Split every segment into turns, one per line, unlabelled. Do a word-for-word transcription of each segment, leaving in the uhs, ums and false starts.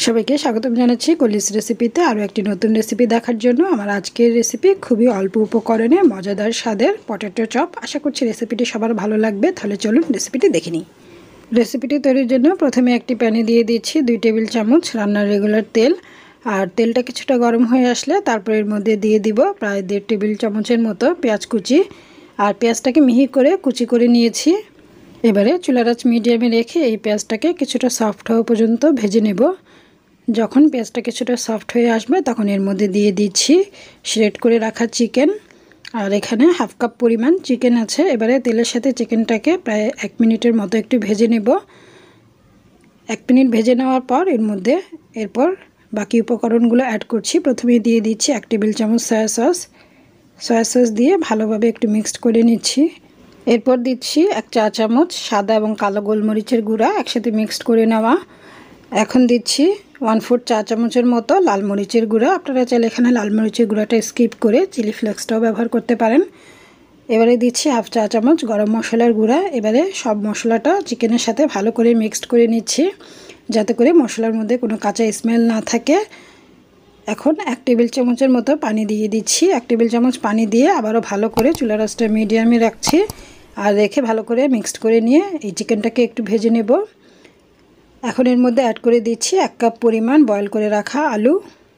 সবাইকে স্বাগতম জানাচ্ছি কলিস রেসিপিতে আরও একটি নতুন রেসিপি দেখার জন্য। আমার আজকের রেসিপি খুবই অল্প উপকরণে মজাদার স্বাদের পটেটো চপ। আশা করছি রেসিপিটি সবার ভালো লাগবে। তাহলে চলুন রেসিপিটি দেখে নিই। রেসিপিটি তৈরির জন্য প্রথমে একটি প্যানে দিয়ে দিচ্ছি দুই টেবিল চামচ রান্নার রেগুলার তেল। আর তেলটা কিছুটা গরম হয়ে আসলে তারপর এর মধ্যে দিয়ে দিব প্রায় দেড় টেবিল চামচের মতো পেঁয়াজ কুচি। আর পেঁয়াজটাকে মিহি করে কুচি করে নিয়েছি। এবারে চুলার আঁচ মিডিয়ামে রেখে এই পেঁয়াজটাকে কিছুটা সফট হওয়া পর্যন্ত ভেজে নেব। যখন পেঁয়াজটা কিছুটা সফট হয়ে আসবে তখন এর মধ্যে দিয়ে দিচ্ছি শ্রেড করে রাখা চিকেন। আর এখানে হাফ কাপ পরিমাণ চিকেন আছে। এবারে তেলের সাথে চিকেনটাকে প্রায় এক মিনিটের মতো একটু ভেজে নেব। এক মিনিট ভেজে নেওয়ার পর এর মধ্যে এরপর বাকি উপকরণগুলো অ্যাড করছি। প্রথমে দিয়ে দিচ্ছি এক টেবিল চামচ সয়া সস। সয়া সস দিয়ে ভালোভাবে একটু মিক্সড করে নিচ্ছি। এরপর দিচ্ছি এক চা চামচ সাদা এবং কালো গোলমরিচের গুঁড়া একসাথে মিক্সড করে নেওয়া। এখন দিচ্ছি ওয়ান ফোর্থ চা চামচের মতো লাল মরিচের গুঁড়া। আপনারা চাইলে এখানে লাল মরিচের গুঁড়াটা স্কিপ করে চিলি ফ্লেক্সটাও ব্যবহার করতে পারেন। এবারে দিচ্ছি হাফ চা চামচ গরম মশলার গুঁড়া। এবারে সব মশলাটা চিকেনের সাথে ভালো করে মিক্সড করে নিচ্ছি যাতে করে মশলার মধ্যে কোনো কাঁচা স্মেল না থাকে। এখন এক টেবিল চামচের মতো পানি দিয়ে দিচ্ছি। এক টেবিল চামচ পানি দিয়ে আবারও ভালো করে চুলার আঁচটা মিডিয়ামে রাখছি। আর রেখে ভালো করে মিক্সড করে নিয়ে এই চিকেনটাকে একটু ভেজে নেব। এখন এর মধ্যে অ্যাড করে দিচ্ছি এক কাপ পরিমাণ বয়েল করে রাখা আলু।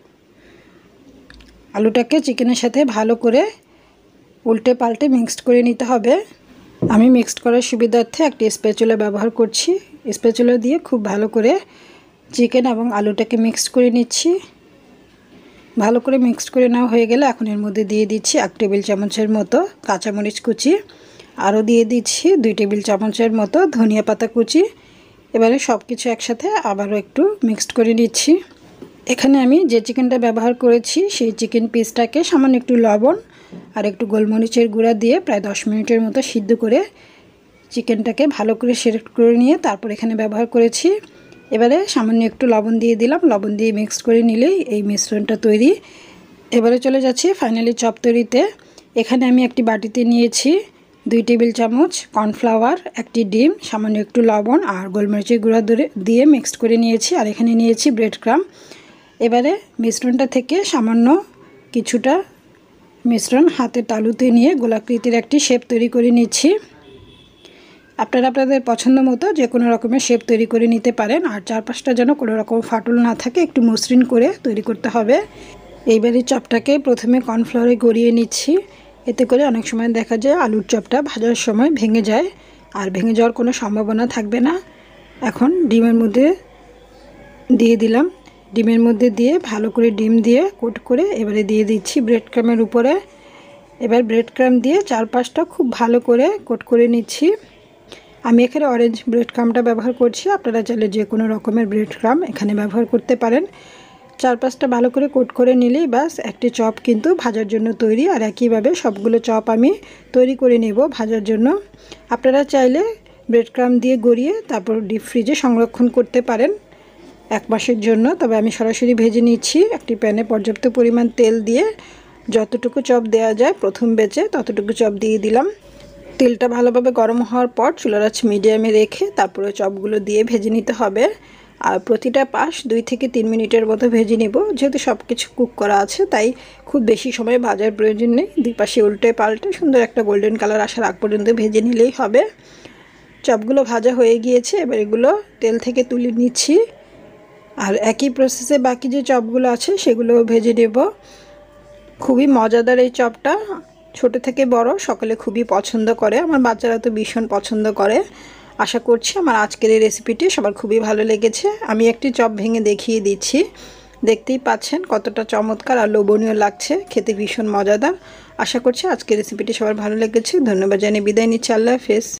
আলুটাকে চিকেনের সাথে ভালো করে উল্টে পাল্টে মিক্সড করে নিতে হবে। আমি মিক্সড করার সুবিধার্থে একটি স্প্যাচুলা ব্যবহার করছি। স্প্যাচুলা দিয়ে খুব ভালো করে চিকেন এবং আলুটাকে মিক্সড করে নিচ্ছি। ভালো করে মিক্সড করে নেওয়া হয়ে গেলে এখন এর মধ্যে দিয়ে দিচ্ছি এক টেবিল চামচের মতো কাঁচামরিচ কুচি। আরও দিয়ে দিচ্ছি দুই টেবিল চামচের মতো ধনিয়া পাতা কুচি। এবারে সব কিছু একসাথে আবারও একটু মিক্সড করে নিচ্ছি। এখানে আমি যে চিকেনটা ব্যবহার করেছি সেই চিকেন পিসটাকে সামান্য একটু লবণ আর একটু গোলমরিচের গুঁড়া দিয়ে প্রায় দশ মিনিটের মতো সিদ্ধ করে চিকেনটাকে ভালো করে সিলেক্ট করে নিয়ে তারপর এখানে ব্যবহার করেছি। এবারে সামান্য একটু লবণ দিয়ে দিলাম। লবণ দিয়ে মিক্সড করে নিলেই এই মিশ্রণটা তৈরি। এবারে চলে যাচ্ছি ফাইনালি চপ তৈরিতে। এখানে আমি একটি বাটিতে নিয়েছি দুই টেবিল চামচ কর্নফ্লাওয়ার, একটি ডিম, সামান্য একটু লবণ আর গোলমরিচের গুঁড়া দিয়ে মিক্সড করে নিয়েছি। আর এখানে নিয়েছি ব্রেড ক্রাম্ব। এবারে মিশ্রণটা থেকে সামান্য কিছুটা মিশ্রণ হাতে তালুতে নিয়ে গোলাকৃতির একটি শেপ তৈরি করে নিচ্ছি। আপনারা আপনাদের পছন্দ মতো যে কোনো রকমের শেপ তৈরি করে নিতে পারেন। আর চারপাশটা যেন কোনো রকম ফাটল না থাকে একটু মসৃণ করে তৈরি করতে হবে। এইবারে চপটাকে প্রথমে কর্নফ্লাওয়ারে গড়িয়ে নিচ্ছি। এতে করে অনেক সময় দেখা যায় আলুর চপটা ভাজার সময় ভেঙে যায়, আর ভেঙে যাওয়ার কোনো সম্ভাবনা থাকবে না। এখন ডিমের মধ্যে দিয়ে দিলাম। ডিমের মধ্যে দিয়ে ভালো করে ডিম দিয়ে কোট করে এবারে দিয়ে দিচ্ছি ব্রেড ক্রাম্বের উপরে। এবার ব্রেড ক্রাম্ব দিয়ে চারপাশটা খুব ভালো করে কোট করে নিচ্ছি। আমি এখানে অরেঞ্জ ব্রেড ক্রাম্বটা ব্যবহার করছি। আপনারা চাইলে যে কোনো রকমের ব্রেড ক্রাম্ব এখানে ব্যবহার করতে পারেন। চারপাশটা ভালো করে কোট করে নিলেই বাস একটি চপ কিন্তু ভাজার জন্য তৈরি। আর একইভাবে সবগুলো চপ আমি তৈরি করে নেব ভাজার জন্য। আপনারা চাইলে ব্রেড ক্রাম্ব দিয়ে গড়িয়ে তারপর ডিপ ফ্রিজে সংরক্ষণ করতে পারেন এক মাসের জন্য। তবে আমি সরাসরি ভেজে নিচ্ছি। একটি প্যানে পর্যাপ্ত পরিমাণ তেল দিয়ে যতটুকু চপ দেওয়া যায় প্রথম ব্যাচে ততটুকু চপ দিয়ে দিলাম। তেলটা ভালোভাবে গরম হওয়ার পর চুলার আঁচ মিডিয়ামে রেখে তারপরে চপগুলো দিয়ে ভেজে নিতে হবে। আর প্রতিটা পাশ দুই থেকে তিন মিনিটের মতো ভেজে নেব। যেহেতু সব কিছু কুক করা আছে তাই খুব বেশি সময় ভাজার প্রয়োজন নেই। দুই পাশে উল্টে পাল্টে সুন্দর একটা গোল্ডেন কালার আসার আগ পর্যন্ত ভেজে নিলেই হবে। চপগুলো ভাজা হয়ে গিয়েছে। এবার এগুলো তেল থেকে তুলে নিচ্ছি। আর একই প্রসেসে বাকি যে চপগুলো আছে সেগুলো ভেজে নেব। খুবই মজাদার এই চপটা, ছোট থেকে বড় সকলে খুবই পছন্দ করে। আমার বাচ্চারা তো ভীষণ পছন্দ করে। আশা করছি আমার আজকের এই রেসিপিটি সবার খুবই ভালো লেগেছে। আমি একটি চপ ভেঙে দেখিয়ে দিচ্ছি। দেখতেই পাচ্ছেন কতটা চমৎকার আর লোভনীয় লাগছে, খেতে ভীষণ মজাদার। আশা করছি আজকের রেসিপিটি সবার ভালো লেগেছে। ধন্যবাদ জানিয়ে বিদায় নিচ্ছি। আল্লাহ হাফেজ।